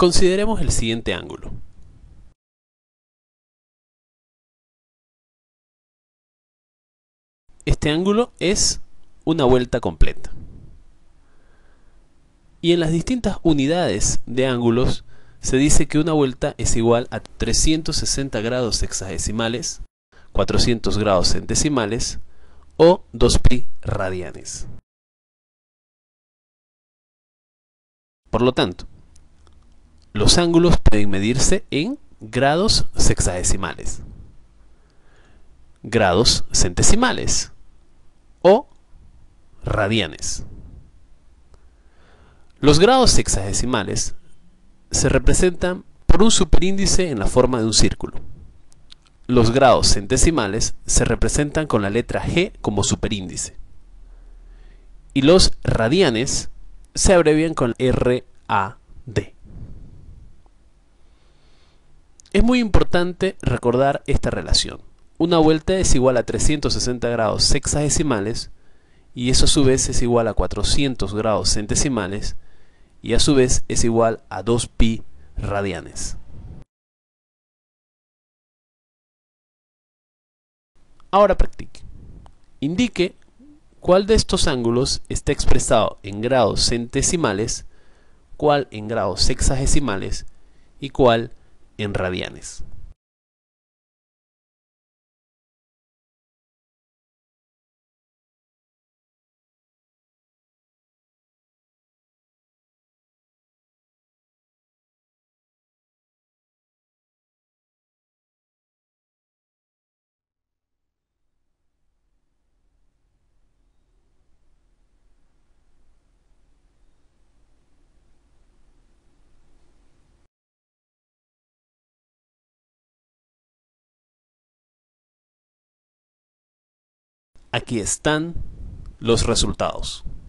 Consideremos el siguiente ángulo. Este ángulo es una vuelta completa. Y en las distintas unidades de ángulos se dice que una vuelta es igual a 360 grados sexagesimales, 400 grados centesimales o 2pi radianes. Por lo tanto, los ángulos pueden medirse en grados sexagesimales, grados centesimales o radianes. Los grados sexagesimales se representan por un superíndice en la forma de un círculo. Los grados centesimales se representan con la letra G como superíndice. Y los radianes se abrevian con RAD. Es muy importante recordar esta relación. Una vuelta es igual a 360 grados sexagesimales y eso a su vez es igual a 400 grados centesimales y a su vez es igual a 2pi radianes. Ahora practique. Indique cuál de estos ángulos está expresado en grados centesimales, cuál en grados sexagesimales y cuál en radianes. Aquí están los resultados.